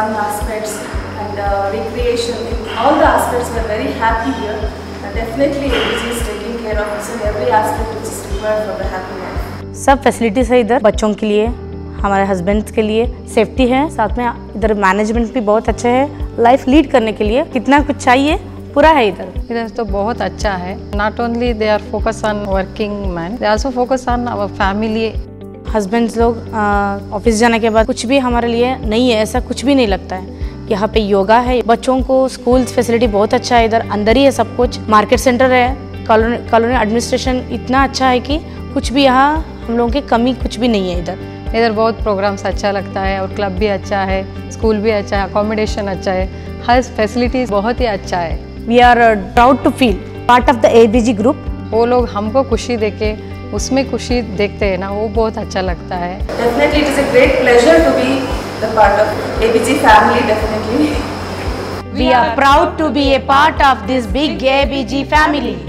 fun aspects and recreation. All the aspects were very happy here. Definitely ABG is taking care of us in every aspect which is required for the happy life. सब facilities है इधर बच्चों के लिए, हमारे husbands के लिए, safety है, साथ में इधर मैनेजमेंट भी बहुत अच्छा है। लाइफ लीड करने के लिए कितना कुछ चाहिए पूरा है इधर तो बहुत अच्छा है। Not only they are focus on working man, they also focus on our family. Husbands लोग ऑफिस जाने के बाद कुछ भी हमारे लिए नहीं है, ऐसा कुछ भी नहीं लगता है। यहाँ पे योगा है, बच्चों को स्कूल फैसिलिटी बहुत अच्छा है, इधर अंदर ही है सब कुछ। मार्केट सेंटर है, कॉलोनी एडमिनिस्ट्रेशन इतना अच्छा है कि कुछ भी यहाँ हम लोगों की कमी कुछ भी नहीं है। इधर बहुत प्रोग्राम्स अच्छा लगता है और क्लब भी अच्छा है, स्कूल भी अच्छा है, अकोमोडेशन अच्छा है, हर फैसिलिटीज बहुत ही अच्छा है। We are proud to feel part of the ABG group. वो लोग हमको खुशी देके उसमें खुशी देखते हैं ना, वो बहुत अच्छा लगता है। Definitely it is a great pleasure to be the part of ABG family. Definitely we are proud to be a part of this big ABG family.